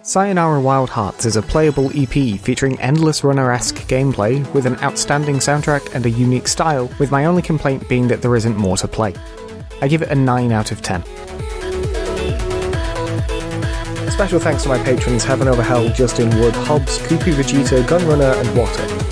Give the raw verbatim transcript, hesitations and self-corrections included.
Sayonara Wild Hearts is a playable E P featuring endless runner-esque gameplay with an outstanding soundtrack and a unique style, with my only complaint being that there isn't more to play. I give it a nine out of ten. Special thanks to my patrons Heaven Over Hell, Justin Wood, Hobbs, Koopy Vegeta, Gunrunner and Water.